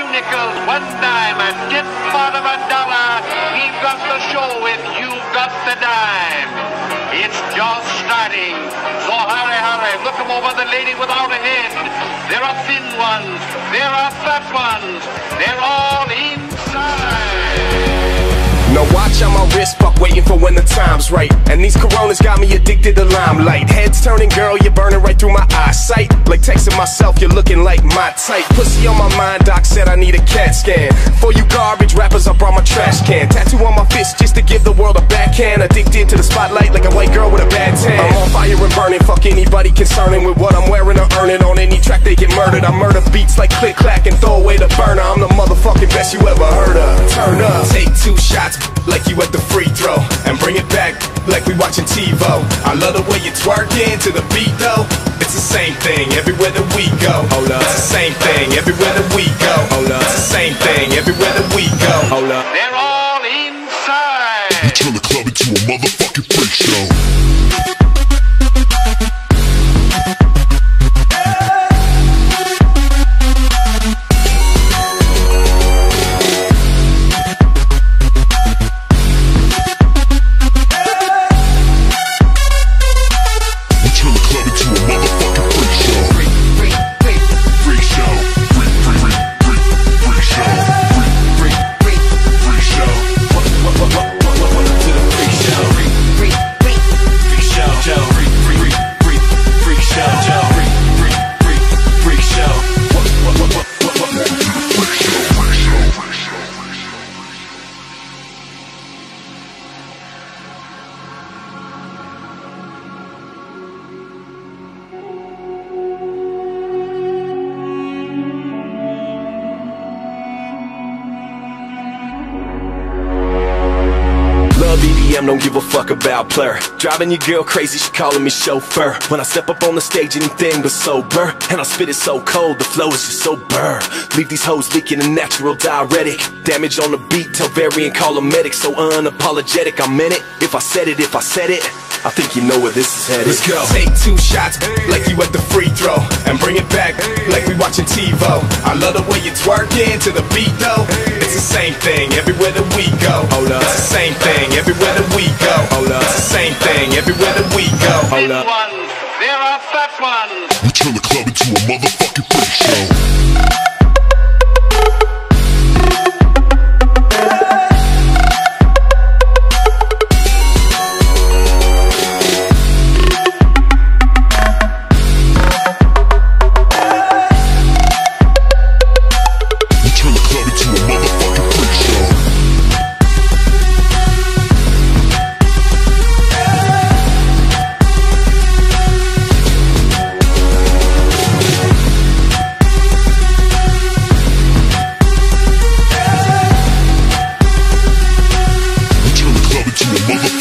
nickels, one dime, and 10 part of a dollar. We've got the show if you've got the dime. It's just starting, so hurry, hurry. Look 'em over, the lady without a head. There are thin ones, there are fat ones. They're all inside. Now watch on my wrist, fuck waiting for when the time's right. And these coronas got me addicted to limelight. Heads turning, girl, you're burning right through my eyesight. Like texting myself, you're looking like my type. Pussy on my mind, doc said I need a CAT scan. For you garbage rappers, I brought my trash can. Tattoo on my fist just to give the world a backhand. Addicted to the spotlight like a white girl with a bad tan. I'm on fire and burning, fuck anybody concerning with what I'm wearing or earning. On any track they get murdered. I murder beats like click clack and throw away the burner. I'm the motherfucking best you ever heard of. Turn up, take 2 shots like you at the free throw, and bring it back like we watching TiVo. I love the way you twerking to the beat though. It's the same thing everywhere that we go. Hold up. It's the same thing everywhere that we go. Hold up. It's the same thing everywhere that we go. Hold up. They're all inside. You turn the club into a motherfucking freak show. BDM, don't give a fuck about blur. Driving your girl crazy, she calling me chauffeur. When I step up on the stage, anything but sober. And I spit it so cold, the flow is just so burr. Leave these hoes leaking a natural diuretic. Damage on the beat, tell Varian, call a medic. So unapologetic, I meant it. If I said it, I think you know where this is headed. Let's go. Take 2 shots like you at the free throw, and bring it back like we watching TiVo. I love the way you twerking to the beat though. It's the same thing everywhere that we go. Hold up. It's the same thing everywhere that we go. Hold up. It's the same thing everywhere that we go. Hold up. Ones, there are fat ones. We turn the club into a motherfucking freak show. Motherfucker.